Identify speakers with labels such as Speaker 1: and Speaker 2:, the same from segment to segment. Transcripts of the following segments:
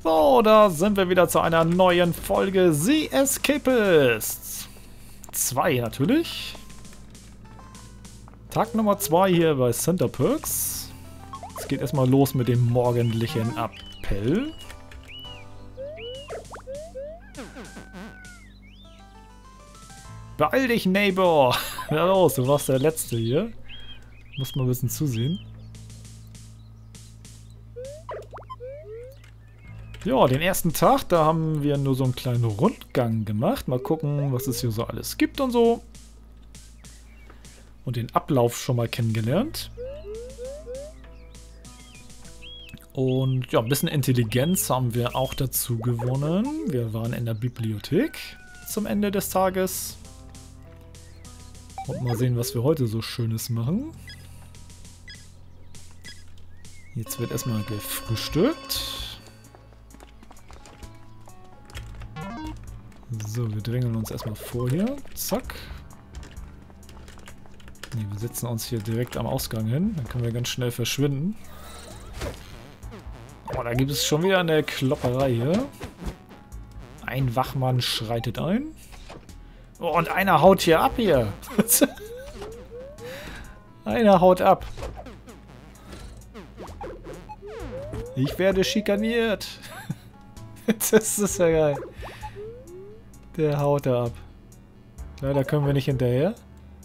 Speaker 1: So, da sind wir wieder zu einer neuen Folge The Escapists. 2 natürlich. Tag Nummer 2 hier bei Center Perks. Es geht erstmal los mit dem morgendlichen Appell. Beeil dich, Neighbor! Na los, du warst der Letzte hier. Muss mal ein bisschen zusehen. Ja, den ersten Tag, da haben wir nur so einen kleinen Rundgang gemacht. Mal gucken, was es hier so alles gibt und so. Und den Ablauf schon mal kennengelernt. Und ja, ein bisschen Intelligenz haben wir auch dazu gewonnen. Wir waren in der Bibliothek zum Ende des Tages. Und mal sehen, was wir heute so Schönes machen. Jetzt wird erstmal gefrühstückt. So, wir drängeln uns erstmal vor hier. Zack. Ne, wir setzen uns hier direkt am Ausgang hin. Dann können wir ganz schnell verschwinden. Oh, da gibt es schon wieder eine Klopperei hier. Ein Wachmann schreitet ein. Oh, und einer haut hier ab hier. Einer haut ab. Ich werde schikaniert. Das ist ja geil. Der haut da ab. Leider können wir nicht hinterher.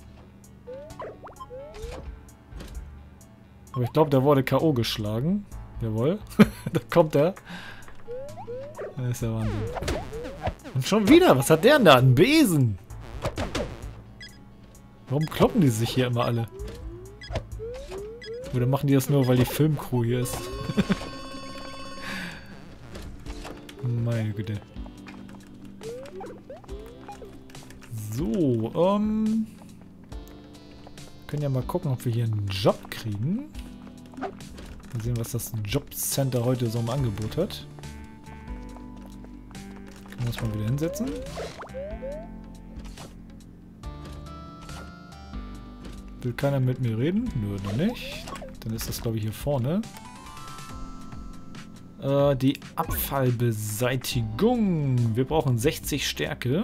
Speaker 1: Aber ich glaube, der wurde K.O. geschlagen. Jawohl. Da kommt er. Das ist der Wahnsinn. Und schon wieder. Was hat der denn da? Ein Besen. Warum kloppen die sich hier immer alle? Oder machen die das nur, weil die Filmcrew hier ist? Meine Güte. So, können ja mal gucken, ob wir hier einen Job kriegen. Mal sehen, was das Jobcenter heute so im Angebot hat. Können wir uns mal wieder hinsetzen. Will keiner mit mir reden? Nö, noch nicht. Dann ist das, glaube ich, hier vorne. Die Abfallbeseitigung. Wir brauchen 60 Stärke.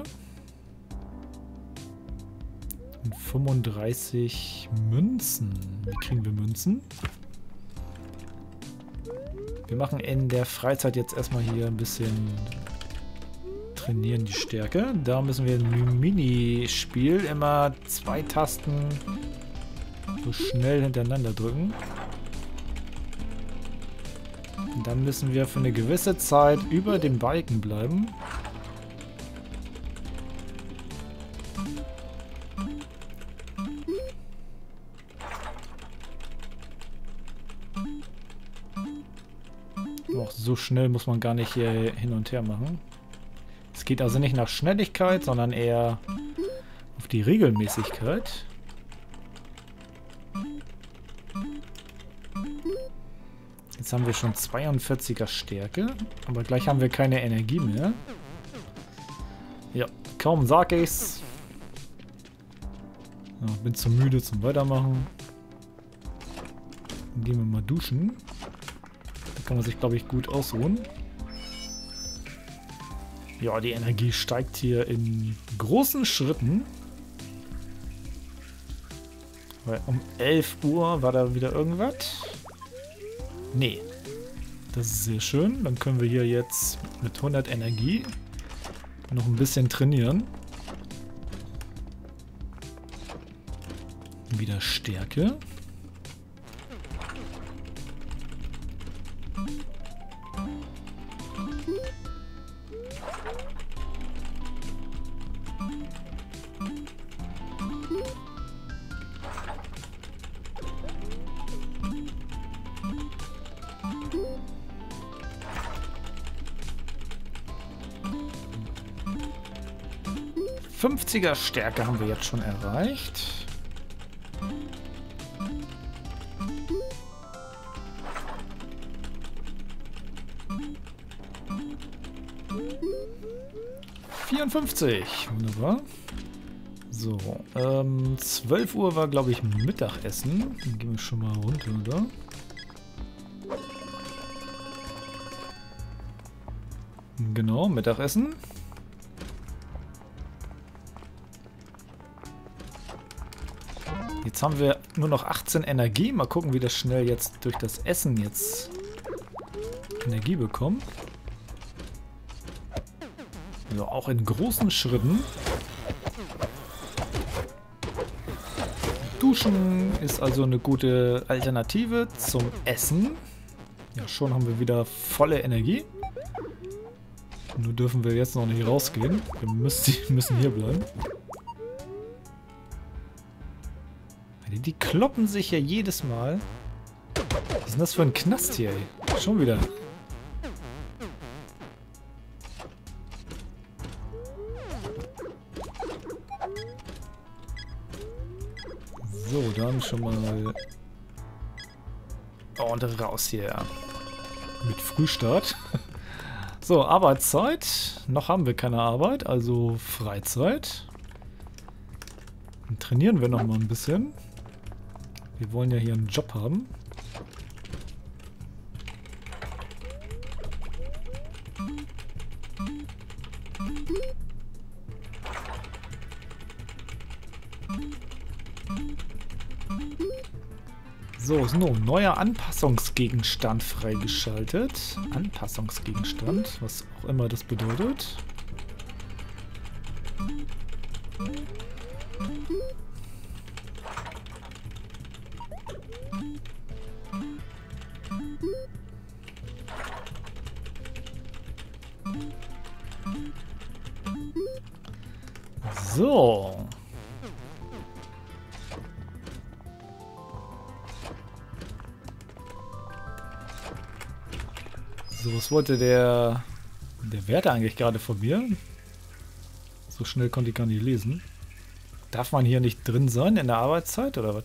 Speaker 1: 35 Münzen. Wie kriegen wir Münzen? Wir machen in der Freizeit jetzt erstmal hier ein bisschen trainieren die Stärke. Da müssen wir im Minispiel immer 2 Tasten so schnell hintereinander drücken. Und dann müssen wir für eine gewisse Zeit über dem Balken bleiben. Auch so schnell muss man gar nicht hier hin und her machen. Es geht also nicht nach Schnelligkeit, sondern eher auf die Regelmäßigkeit. Jetzt haben wir schon 42er Stärke, aber gleich haben wir keine Energie mehr. Ja, kaum sag ich's. Ja, bin zu müde zum Weitermachen. Dann gehen wir mal duschen. Kann man sich, glaube ich, gut ausruhen. Ja, die Energie steigt hier in großen Schritten. Weil um 11 Uhr war da wieder irgendwas. Nee. Das ist sehr schön. Dann können wir hier jetzt mit 100 Energie noch ein bisschen trainieren. Wieder Stärke. er Stärke haben wir jetzt schon erreicht. Wunderbar. So, 12 Uhr war, glaube ich, Mittagessen. Dann gehen wir schon mal runter, oder? Genau, Mittagessen. Jetzt haben wir nur noch 18 Energie. Mal gucken, wie das schnell jetzt durch das Essen jetzt Energie bekommen. Also auch in großen Schritten. Duschen ist also eine gute Alternative zum Essen. Ja, schon haben wir wieder volle Energie. Nur dürfen wir jetzt noch nicht rausgehen. Wir müssen hier bleiben. Die kloppen sich ja jedes Mal. Was ist denn das für ein Knast hier, ey? Schon wieder. So, dann schon mal... Und raus hier. Mit Frühstart. So, Arbeitszeit. Noch haben wir keine Arbeit, also Freizeit. Dann trainieren wir noch mal ein bisschen. Wir wollen ja hier einen Job haben. So, ist nur ein neuer Anpassungsgegenstand freigeschaltet. Anpassungsgegenstand, was auch immer das bedeutet. So. So, was wollte der Wärter eigentlich gerade von mir? So schnell konnte ich gar nicht lesen. Darf man hier nicht drin sein in der Arbeitszeit oder was?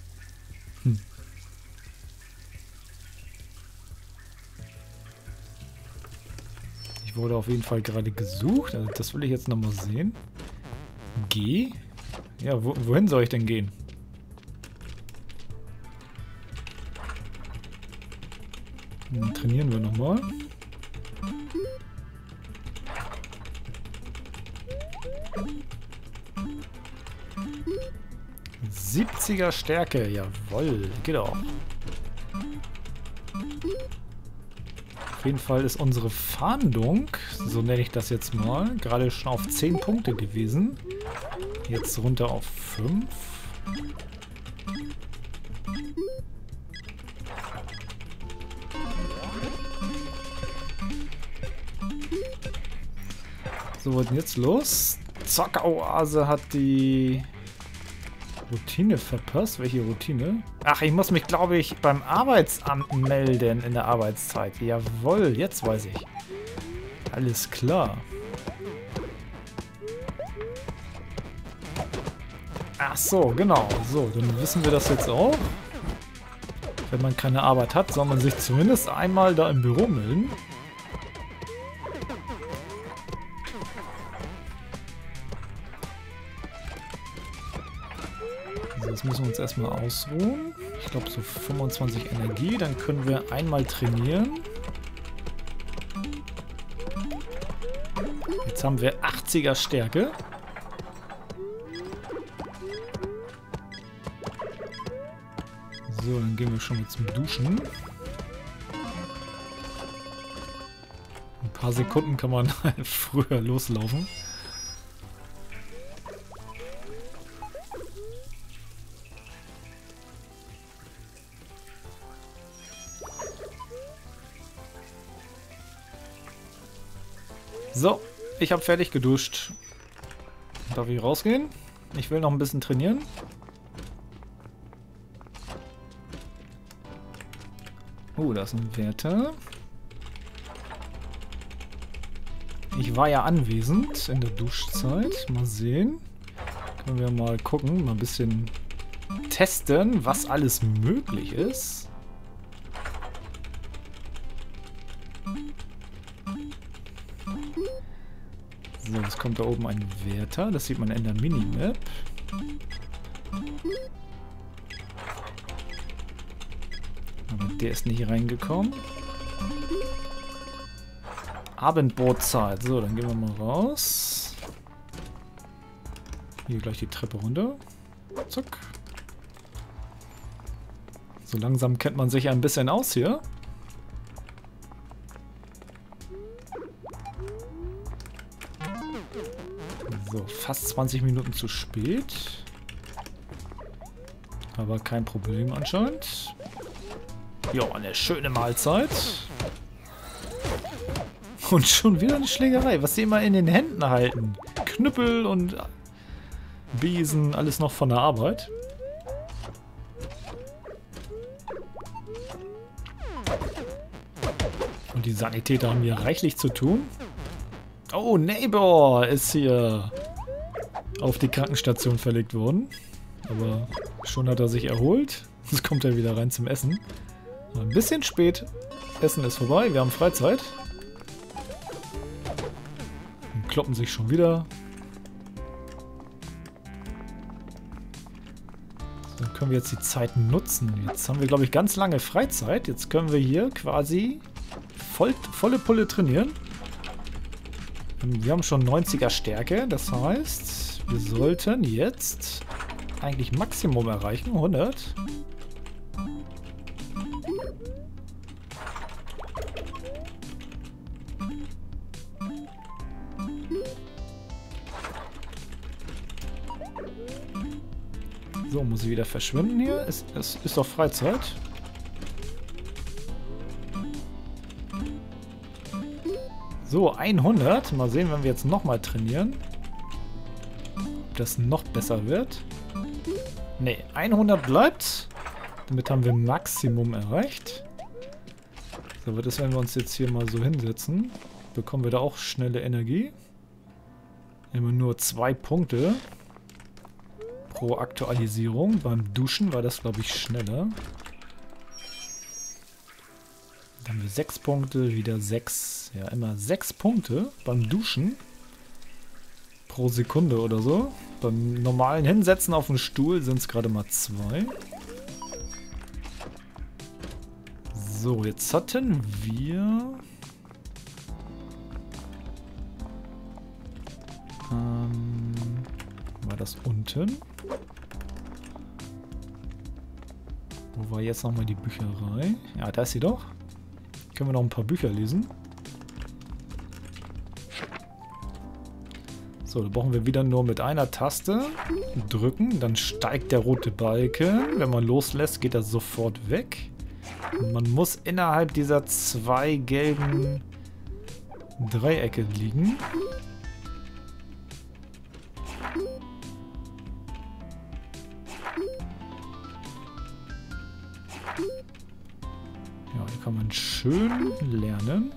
Speaker 1: Ich wurde auf jeden Fall gerade gesucht. Also das will ich jetzt nochmal sehen. Geh? Ja, wohin soll ich denn gehen? Dann trainieren wir nochmal. »70er Stärke«, jawohl, geht auch. Auf jeden Fall ist unsere Fahndung, so nenne ich das jetzt mal, gerade schon auf 10 Punkte gewesen. Jetzt runter auf 5. So, was ist denn jetzt los? Zockeroase hat die Routine verpasst. Welche Routine? Ach, ich muss mich, glaube ich, beim Arbeitsamt melden in der Arbeitszeit. Jawohl, jetzt weiß ich. Alles klar. Ach so, genau. So, dann wissen wir das jetzt auch. Wenn man keine Arbeit hat, soll man sich zumindest einmal da im Büro melden. Jetzt müssen wir uns erstmal ausruhen. Ich glaube so 25 Energie. Dann können wir einmal trainieren. Jetzt haben wir 80er Stärke. So, dann gehen wir schon mal zum Duschen. Ein paar Sekunden kann man halt früher loslaufen. So, ich habe fertig geduscht. Darf ich rausgehen? Ich will noch ein bisschen trainieren. Da ist ein Wärter. Ich war ja anwesend in der Duschzeit. Mal sehen. Können wir mal gucken, mal ein bisschen testen, was alles möglich ist. So, jetzt kommt da oben ein Wärter. Das sieht man in der Minimap. Aber der ist nicht reingekommen. Abendbrotzeit. So, dann gehen wir mal raus. Hier gleich die Treppe runter. Zack. So langsam kennt man sich ein bisschen aus hier. So, fast 20 Minuten zu spät. Aber kein Problem anscheinend. Ja, eine schöne Mahlzeit. Und schon wieder eine Schlägerei. Was sie immer in den Händen halten. Knüppel und Besen, alles noch von der Arbeit. Und die Sanitäter haben hier reichlich zu tun. Oh, Neighbor ist hier auf die Krankenstation verlegt worden. Aber schon hat er sich erholt. Jetzt kommt er wieder rein zum Essen. Ein bisschen spät. Essen ist vorbei. Wir haben Freizeit. Und kloppen sich schon wieder. So, dann können wir jetzt die Zeit nutzen. Jetzt haben wir, glaube ich, ganz lange Freizeit. Jetzt können wir hier quasi volle Pulle trainieren. Wir haben schon 90er Stärke. Das heißt, wir sollten jetzt eigentlich Maximum erreichen. 100. So, muss ich wieder verschwinden hier? Es ist doch Freizeit. So, 100. Mal sehen, wenn wir jetzt nochmal trainieren. Ob das noch besser wird. Ne, 100 bleibt. Damit haben wir Maximum erreicht. So, wird es, wenn wir uns jetzt hier mal so hinsetzen, bekommen wir da auch schnelle Energie. Immer nur 2 Punkte pro Aktualisierung. Beim Duschen war das, glaube ich, schneller. Dann haben wir 6 Punkte, wieder 6. Ja, immer 6 Punkte beim Duschen pro Sekunde oder so. Beim normalen Hinsetzen auf den Stuhl sind es gerade mal 2. So, jetzt hatten wir... war das unten? Wo war jetzt nochmal die Bücherei? Ja, da ist sie doch. Können wir noch ein paar Bücher lesen. So, da brauchen wir wieder nur mit einer Taste drücken. Dann steigt der rote Balken. Wenn man loslässt, geht er sofort weg. Und man muss innerhalb dieser 2 gelben Dreiecke liegen. Ja, hier kann man schön lernen.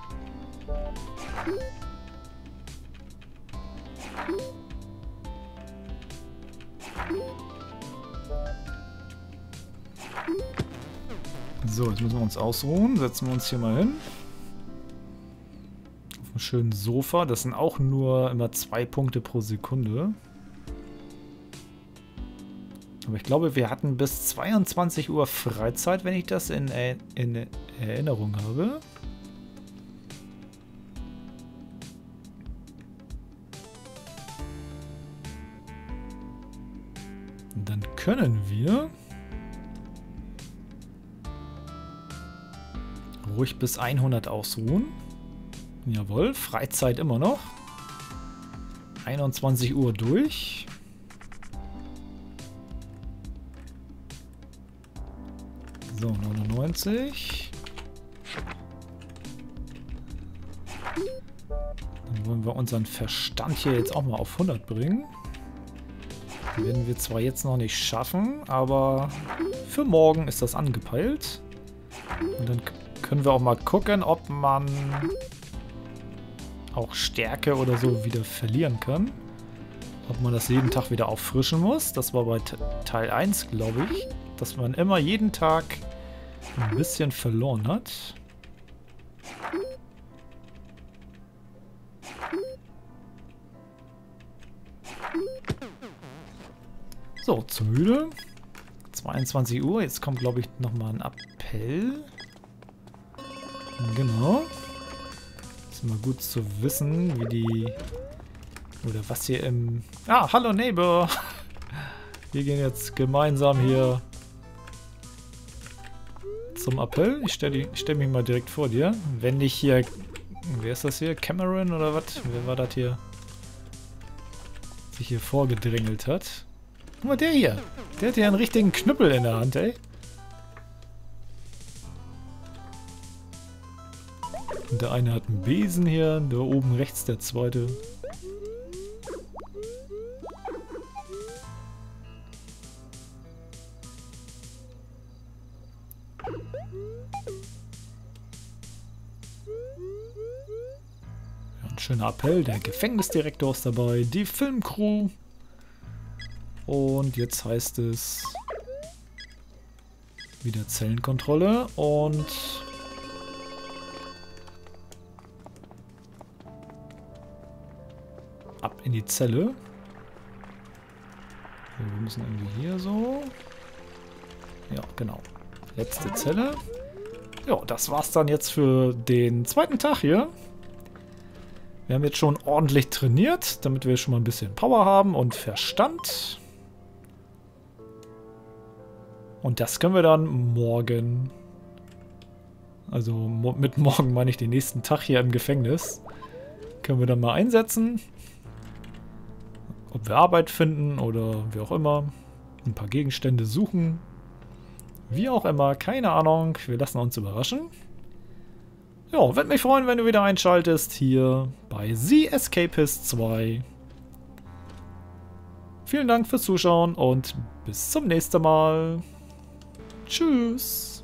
Speaker 1: So, jetzt müssen wir uns ausruhen. Setzen wir uns hier mal hin. Auf einem schönen Sofa. Das sind auch nur immer 2 Punkte pro Sekunde. Aber ich glaube, wir hatten bis 22 Uhr Freizeit, wenn ich das in Erinnerung habe. Und dann können wir ruhig bis 100 ausruhen. Jawohl, Freizeit immer noch. 21 Uhr durch. So, 99. Dann wollen wir unseren Verstand hier jetzt auch mal auf 100 bringen. Werden wir zwar jetzt noch nicht schaffen, aber für morgen ist das angepeilt. Und dann können wir auch mal gucken, ob man auch Stärke oder so wieder verlieren kann. Ob man das jeden Tag wieder auffrischen muss. Das war bei Teil 1, glaube ich. Dass man immer jeden Tag ein bisschen verloren hat. So, zu müde. 22 Uhr. Jetzt kommt, glaube ich, nochmal ein Appell. Genau. Jetzt immer gut zu wissen, wie die... Oder was hier im... Ah, hallo Neighbor! Wir gehen jetzt gemeinsam hier zum Appell. Ich stell mich mal direkt vor dir. Wenn dich hier... Wer ist das hier? Cameron oder was? Wer war das hier? Sich hier vorgedrängelt hat. Guck mal, der hier. Der hat ja einen richtigen Knüppel in der Hand, ey. Und der eine hat einen Besen hier. Da oben rechts der zweite. Ein schöner Appell. Der Gefängnisdirektor ist dabei. Die Filmcrew. Und jetzt heißt es wieder Zellenkontrolle und ab in die Zelle. Wir müssen irgendwie hier so. Ja, genau. Letzte Zelle. Ja, das war's dann jetzt für den zweiten Tag hier. Wir haben jetzt schon ordentlich trainiert, damit wir schon mal ein bisschen Power haben und Verstand. Und das können wir dann morgen, also mit morgen meine ich den nächsten Tag hier im Gefängnis, können wir dann mal einsetzen. Ob wir Arbeit finden oder wie auch immer. Ein paar Gegenstände suchen. Wie auch immer, keine Ahnung. Wir lassen uns überraschen. Ja, würde mich freuen, wenn du wieder einschaltest hier bei The Escapist 2. Vielen Dank fürs Zuschauen und bis zum nächsten Mal. Tschüss.